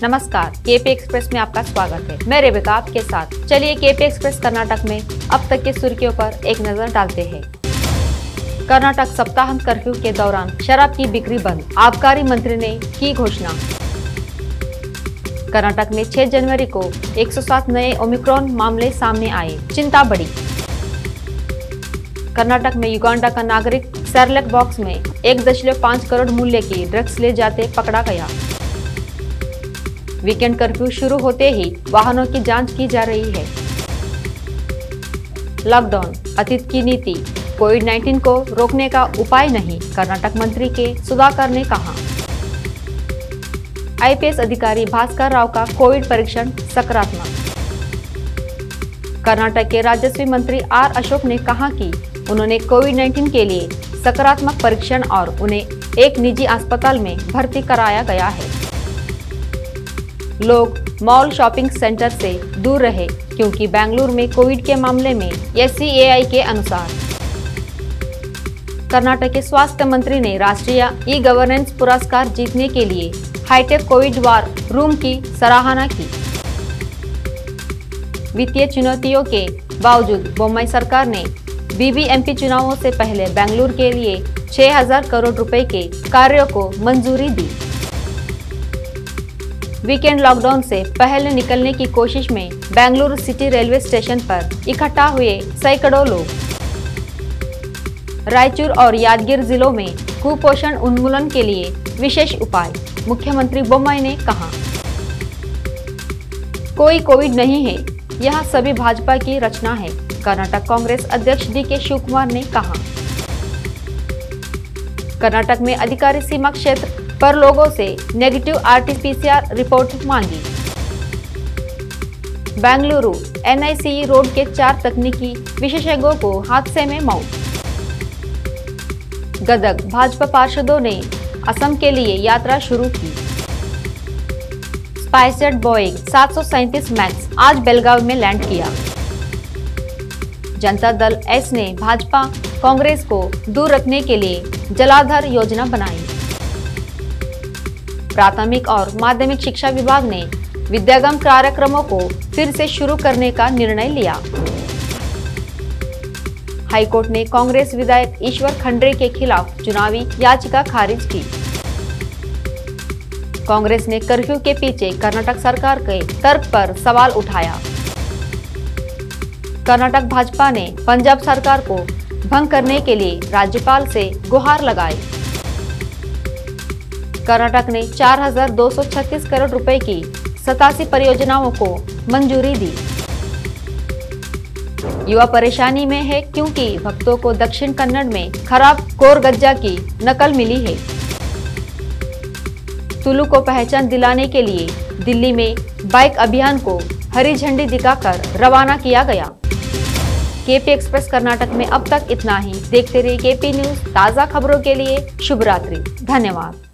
नमस्कार, KP express में आपका स्वागत है। मैं रेबिका आपके साथ। चलिए केपी एक्सप्रेस कर्नाटक में अब तक की सुर्खियों पर एक नजर डालते हैं। कर्नाटक सप्ताहांत कर्फ्यू के दौरान शराब की बिक्री बंद, आबकारी मंत्री ने की घोषणा। कर्नाटक में 6 जनवरी को 107 नए ओमिक्रॉन मामले सामने आए, चिंता बढ़ी। कर्नाटक में युगांडा का नागरिक सेरेलैक बॉक्स में 1.5 करोड़ मूल्य की ड्रग्स ले जाते पकड़ा गया। वीकेंड कर्फ्यू शुरू होते ही वाहनों की जांच की जा रही है। लॉकडाउन अतीत की नीति, कोविड-19 को रोकने का उपाय नहीं, कर्नाटक मंत्री के सुधाकर ने कहा। आईपीएस अधिकारी भास्कर राव का कोविड परीक्षण सकारात्मक। कर्नाटक के राजस्व मंत्री आर अशोक ने कहा कि उन्होंने कोविड-19 के लिए सकारात्मक परीक्षण और उन्हें एक निजी अस्पताल में भर्ती कराया गया है। लोग मॉल शॉपिंग सेंटर से दूर रहे क्योंकि बेंगलुरु में कोविड के मामले में SCAI के अनुसार। कर्नाटक के स्वास्थ्य मंत्री ने राष्ट्रीय ई गवर्नेंस पुरस्कार जीतने के लिए हाईटेक कोविड वार रूम की सराहना की। वित्तीय चुनौतियों के बावजूद बोम्मई सरकार ने BBMP चुनावों से पहले बेंगलुरु के लिए 6000 करोड़ रुपए के कार्यों को मंजूरी दी। वीकेंड लॉकडाउन से पहले निकलने की कोशिश में बेंगलुरु सिटी रेलवे स्टेशन पर इकट्ठा हुए सैकड़ों लोग। रायचूर और यादगीर जिलों में कुपोषण उन्मूलन के लिए विशेष उपाय, मुख्यमंत्री बोम्मई ने कहा। कोई कोविड नहीं है, यह सभी भाजपा की रचना है, कर्नाटक कांग्रेस अध्यक्ष DK शिवकुमार ने कहा। कर्नाटक में अधिकारी सीमा क्षेत्र पर लोगों से नेगेटिव RT-PCR रिपोर्ट मांगी। बेंगलुरु NICE रोड के 4 तकनीकी विशेषज्ञों को हादसे में मौत। गदग भाजपा पार्षदों ने असम के लिए यात्रा शुरू की। स्पाइसजेट बोइंग 737 मैक्स आज बेलगावी में लैंड किया। जनता दल एस ने भाजपा कांग्रेस को दूर रखने के लिए जलाधार योजना बनाई। प्राथमिक और माध्यमिक शिक्षा विभाग ने विद्यागम कार्यक्रमों को फिर से शुरू करने का निर्णय लिया। हाईकोर्ट ने कांग्रेस विधायक ईश्वर खंड्रे के खिलाफ चुनावी याचिका खारिज की। कांग्रेस ने कर्फ्यू के पीछे कर्नाटक सरकार के तर्क पर सवाल उठाया। कर्नाटक भाजपा ने पंजाब सरकार को भंग करने के लिए राज्यपाल से गुहार लगाई। कर्नाटक ने 4236 करोड़ रुपए की 87 परियोजनाओं को मंजूरी दी। युवा परेशानी में है क्योंकि भक्तों को दक्षिण कन्नड़ में खराब कोरगज्जा की नकल मिली है। तुलु को पहचान दिलाने के लिए दिल्ली में बाइक अभियान को हरी झंडी दिखाकर रवाना किया गया। केपी एक्सप्रेस कर्नाटक में अब तक इतना ही। देखते रहिए KP न्यूज। ताज़ा खबरों के लिए शुभ रात्रि। धन्यवाद।